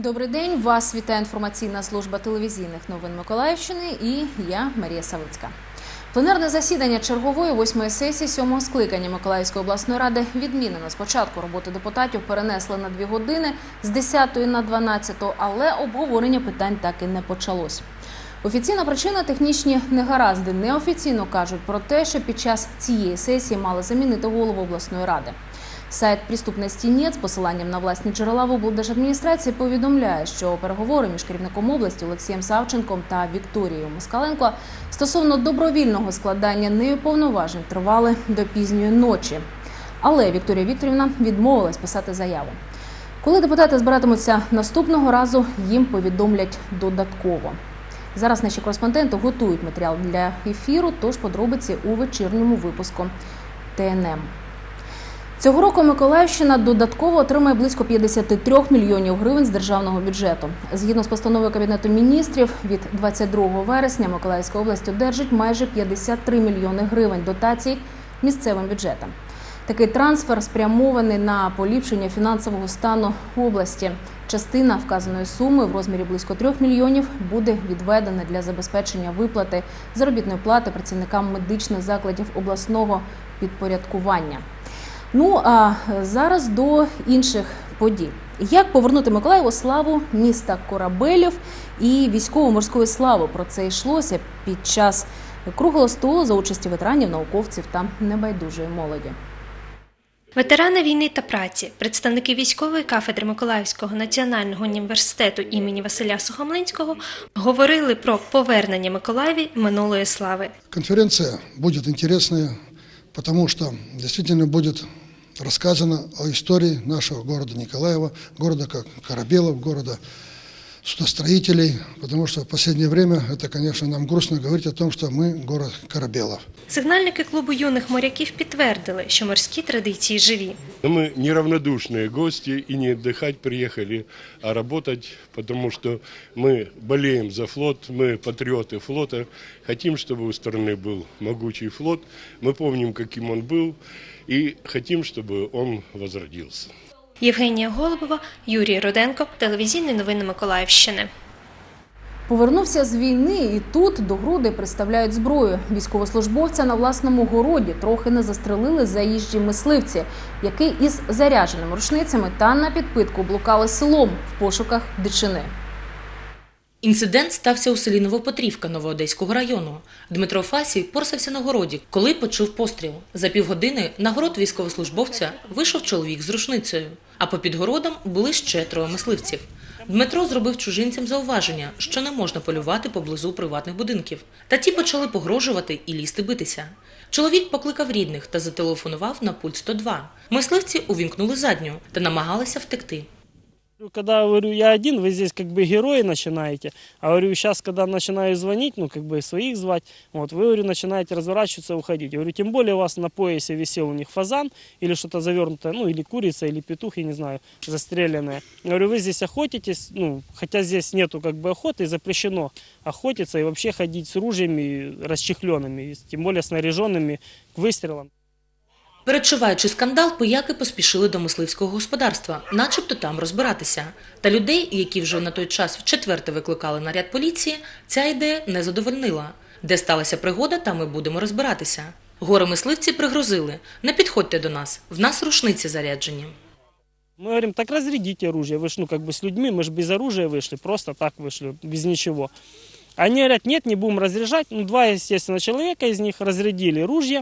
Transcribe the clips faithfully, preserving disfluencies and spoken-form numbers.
Добрий день, вас вітає інформаційна служба телевізійних новин Миколаївщини і я, Марія Савицька. Пленарне засідання чергової восьмої сесії сьомого скликання Миколаївської обласної ради відмінено. Спочатку роботу депутатів перенесли на дві години з десятої на дванадцяту, але обговорення питань так і не почалось. Офіційна причина – технічні негаразди. Неофіційно кажуть про те, що під час цієї сесії мали замінити голову обласної ради. Сайт «Приступності нет» з посиланням на власні джерела в облдержадміністрації повідомляє, що переговори між керівником області Олексієм Савченком та Вікторією Москаленко стосовно добровільного складання нею повноважень тривали до пізньої ночі. Але Вікторія Вікторівна відмовилась писати заяву. Коли депутати збиратимуться наступного разу, їм повідомлять додатково. Зараз наші кореспонденти готують матеріал для ефіру, тож подробиці у вечірньому випуску Т Н М. Цього року Миколаївщина додатково отримає близько п'ятдесят три мільйонів гривень з державного бюджету. Згідно з постановою Кабінету міністрів, від двадцять другого вересня Миколаївська область одержить майже п'ятдесят три мільйони гривень дотацій місцевим бюджетам. Такий трансфер спрямований на поліпшення фінансового стану області. Частина вказаної суми в розмірі близько трьох мільйонів буде відведена для забезпечення виплати заробітної плати працівникам медичних закладів обласного підпорядкування. Ну, а зараз до інших подій. Як повернути Миколаєву славу міста корабелів і військово-морської слави? Про це йшлося під час круглого столу за участі ветеранів, науковців та небайдужої молоді. Ветерани війни та праці, представники військової кафедри Миколаївського національного університету імені Василя Сухомлинського говорили про повернення Миколаєві минулої слави. Конференция будет интересная, потому что действительно будет рассказано о истории нашего города Николаева, города как корабелов, города судостроителей, потому что в последнее время это, конечно, нам грустно говорить о том, что мы город корабелов. Сигнальники клубу юних моряків підтвердили, що морські традиції живі. Мы неравнодушные гости и не отдыхать приехали, а работать, потому что мы болеем за флот, мы патриоты флота, хотим, чтобы у страны был могучий флот, мы помним, каким он был, и хотим, чтобы он возродился. Євгенія Голубова, Юрій Руденко, телевізійні новини Миколаївщини. Повернувся з війни і тут до груди приставляють зброю. Військовослужбовця на власному городі трохи не застрелили заїжджі мисливці, які із зарядженими рушницями та на підпитку блукали селом в пошуках дичини. Інцидент стався у селі Новопетрівка Новоодеського району. Дмитро Фасій порсався на городі, коли почув постріл. За півгодини на город військовослужбовця вийшов чоловік з рушницею, а попід городом були ще троє мисливців. Дмитро зробив чужинцям зауваження, що не можна полювати поблизу приватних будинків. Та ті почали погрожувати і лізти битися. Чоловік покликав рідних та зателефонував на пульт сто два. Мисливці увімкнули задню та намагалися втекти. Когда говорю, я один, вы здесь как бы герои начинаете, а говорю, сейчас, когда начинаю звонить, ну, как бы своих звать, вот, вы, говорю, начинаете разворачиваться, уходить. Я говорю, тем более у вас на поясе висел у них фазан, или что-то завернутое, ну, или курица, или петух, я не знаю, застреленное. Я говорю, вы здесь охотитесь, ну, хотя здесь нету, как бы, охоты, запрещено охотиться и вообще ходить с ружьями расчехленными, тем более снаряженными к выстрелам. Передчуваючи скандал, пияки поспішили до мисливського господарства, начебто там розбиратися. Та людей, які вже на той час вчетверте викликали наряд поліції, ця ідея не задовольнила. Де сталася пригода, там ми будемо розбиратися. Горе-мисливці пригрозили: не підходьте до нас, в нас рушниці заряджені. Мы говорим, так разрядите оружие, вы ж, ну, как бы с людьми, мы же без оружия вышли, просто так вышли, без ничего. Они говорят, нет, не будем разряжать. Ну, два, естественно, человека из них разрядили ружья.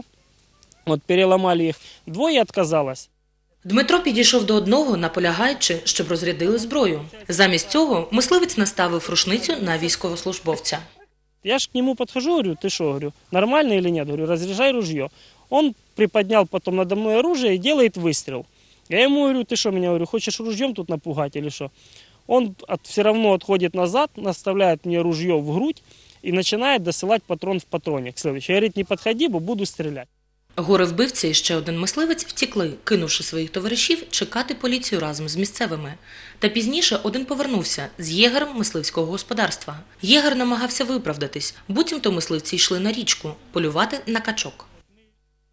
От переламали їх, двоє відказалось. Дмитро підійшов до одного, наполягаючи, щоб розрядили зброю. Замість цього мисливець наставив рушницю на військовослужбовця. Я ж к нему подхожу, говорю, ты что, говорю, нормально или нет? Говорю, разряжай ружье. Он приподнял потом надо мной оружие и делает выстрел. Я ему говорю, ты что, меня, говорю, хочешь ружьем тут напугать или что? Он от, все равно отходит назад, наставляет мне ружье в грудь и начинает досылать патрон в патронник. Следующий, говорит, не подходи, бо буду стрелять. Горе-вбивця і ще один мисливець втекли, кинувши своїх товаришів чекати поліцію разом з місцевими. Та пізніше один повернувся з єгерем мисливського господарства. Єгер намагався виправдатись, буцімто мисливці йшли на річку полювати на качок.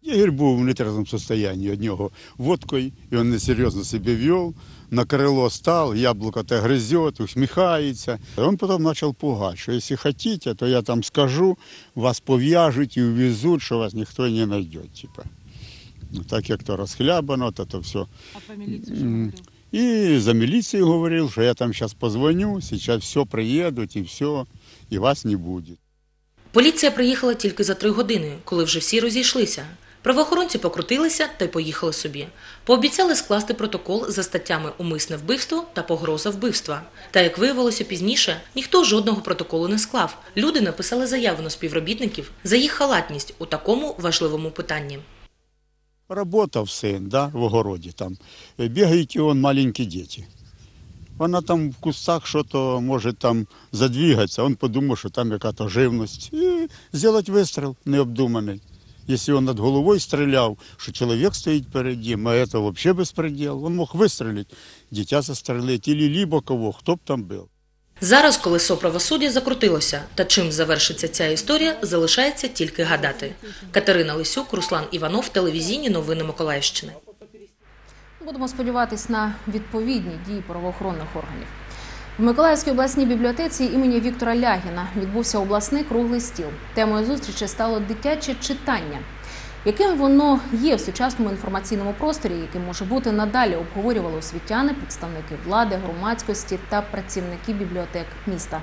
Ігор був в нетрезвому стані, від нього водкою, і він несерйозно себе вів, на крило став, яблуко те гризе, усміхається. Він потім почав пугати, що якщо хочете, то я там скажу, вас пов'яжуть і увезуть, що вас ніхто не знайде. Типа. Так як то розхлябано, то, то все. А про міліцію що говорив? І за міліцію говорив, що я там зараз позвоню, зараз все приїдуть і все, і вас не буде. Поліція приїхала тільки за три години, коли вже всі розійшлися. Правоохоронці покрутилися та й поїхали собі. Пообіцяли скласти протокол за статтями «Умисне вбивство» та «Погроза вбивства». Та, як виявилося пізніше, ніхто жодного протоколу не склав. Люди написали заяву на співробітників за їх халатність у такому важливому питанні. Работав сын, да, в огороде там. Бегают и он маленькие дети. Вона там в кустах что-то может там задвигаться. Он подумал, что там какая-то живность. И сделать выстрел необдуманный. Если он над головой стрелял, что человек стоит перед ним, а это вообще беспредел. Он мог выстрелить, дитя застрелить или либо кого, кто б там был. Зараз колесо правосуддя закрутилося, та чим завершиться ця історія, залишається тільки гадати. Катерина Лисюк, Руслан Іванов, телевізійні новини Миколаївщини. Будемо сподіватись на відповідні дії правоохоронних органів. В Миколаївській обласній бібліотеці імені Віктора Лягіна відбувся обласний круглий стіл. Темою зустрічі стало дитяче читання. Яким воно є в сучасному інформаційному просторі, яким може бути надалі, обговорювали освітяни, представники влади, громадськості та працівники бібліотек міста.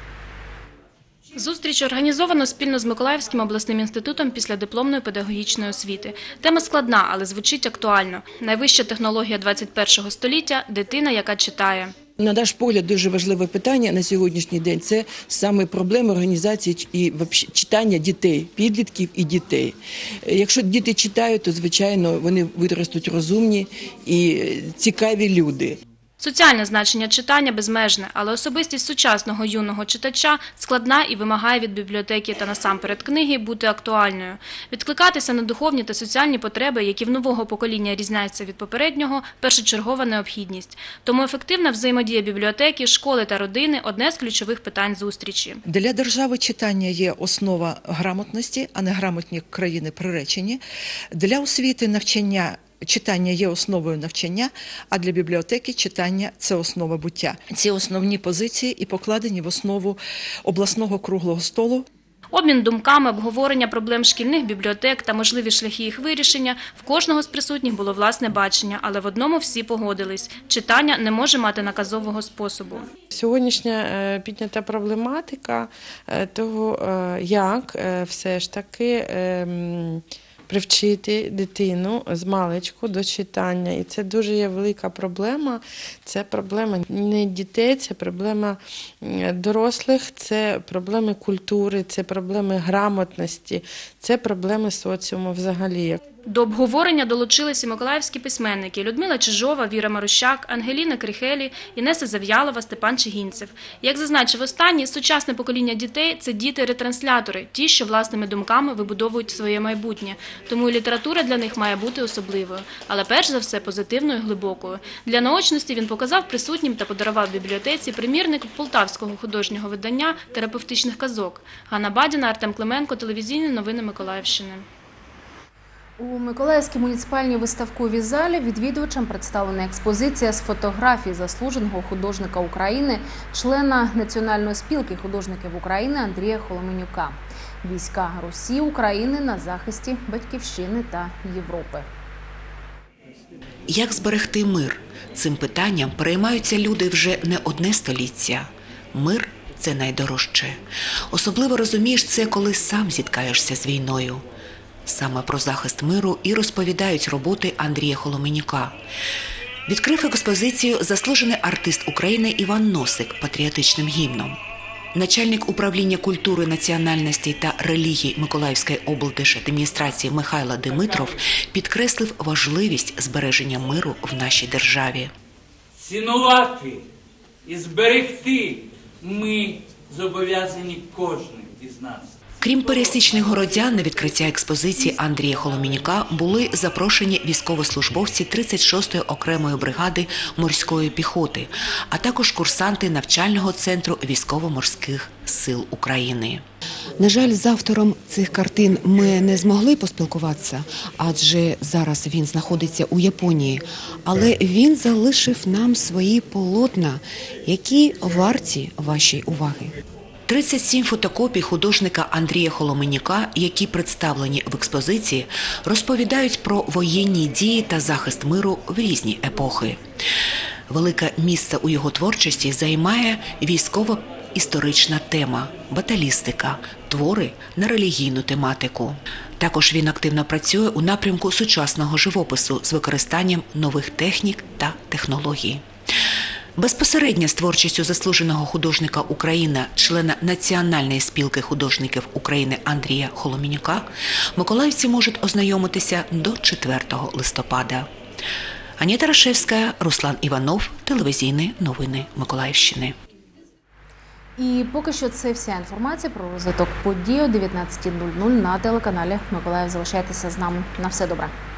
Зустріч організовано спільно з Миколаївським обласним інститутом післядипломної педагогічної освіти. Тема складна, але звучить актуально. Найвища технологія двадцять першого століття – дитина, яка читає. На наш погляд, дуже важливе питання на сьогоднішній день – це саме проблема організації і читання дітей, підлітків і дітей. Якщо діти читають, то, звичайно, вони виростуть розумні і цікаві люди. Соціальне значення читання безмежне, але особистість сучасного юного читача складна і вимагає від бібліотеки та насамперед книги бути актуальною. Відкликатися на духовні та соціальні потреби, які в нового покоління різняються від попереднього – першочергова необхідність. Тому ефективна взаємодія бібліотеки, школи та родини – одне з ключових питань зустрічі. Для держави читання є основа грамотності, а не грамотні країни приречені. Для освіти навчання читання є основою навчання, а для бібліотеки читання – це основа буття. Ці основні позиції і покладені в основу обласного круглого столу. Обмін думками, обговорення проблем шкільних бібліотек та можливі шляхи їх вирішення – в кожного з присутніх було власне бачення, але в одному всі погодились – читання не може мати наказового способу. Сьогоднішня піднята проблематика того, як все ж таки привчити дитину з маличку до читання. І це дуже є велика проблема. Це проблема не дітей, це проблема дорослих, це проблеми культури, це проблеми грамотності, це проблеми соціуму взагалі. До обговорення долучилися миколаївські письменники Людмила Чижова, Віра Марущак, Ангеліна Крихелі, Інеса Зав'ялова, Степан Чигінцев. Як зазначив останній, сучасне покоління дітей – це діти-ретранслятори, ті, що власними думками вибудовують своє майбутнє. Тому і література для них має бути особливою, але перш за все позитивною і глибокою. Для наочності він показав присутнім та подарував бібліотеці примірник полтавського художнього видання терапевтичних казок. Ганна Бадіна, Артем Клименко, телевізійні новини Миколаївщини. У Миколаївській муніципальній виставковій залі відвідувачам представлена експозиція з фотографій заслуженого художника України, члена Національної спілки художників України Андрія Холоменюка. Війська Русі України на захисті Батьківщини та Європи. Як зберегти мир? Цим питанням переймаються люди вже не одне століття. Мир – це найдорожче. Особливо розумієш це, коли сам зіткаєшся з війною. Саме про захист миру і розповідають роботи Андрія Холоменюка. Відкрив експозицію заслужений артист України Іван Носик патріотичним гімном. Начальник управління культури, національності та релігій Миколаївської облдержадміністрації Михайло Димитров підкреслив важливість збереження миру в нашій державі. Цінувати і зберегти ми зобов'язані кожен із нас. Крім пересічних городян, на відкриття експозиції Андрія Холоміняка були запрошені військовослужбовці тридцять шостої окремої бригади морської піхоти, а також курсанти навчального центру військово-морських сил України. На жаль, з автором цих картин ми не змогли поспілкуватися, адже зараз він знаходиться у Японії. Але він залишив нам свої полотна, які варті вашої уваги. тридцять сім фотокопій художника Андрія Холоміняка, які представлені в експозиції, розповідають про воєнні дії та захист миру в різні епохи. Велике місце у його творчості займає військова історична тема, баталістика, твори на релігійну тематику. Також він активно працює у напрямку сучасного живопису з використанням нових технік та технологій. Безпосередньо з творчістю заслуженого художника України, члена Національної спілки художників України Андрія Холоміняка, миколаївці можуть ознайомитися до четвертого листопада. Аніта Рашевська, Руслан Іванов, телевізійні новини Миколаївщини. І поки що це вся інформація про розвиток подій о дев'ятнадцятій нуль нуль на телеканалі Миколаїв. Залишайтеся з нами. На все добре.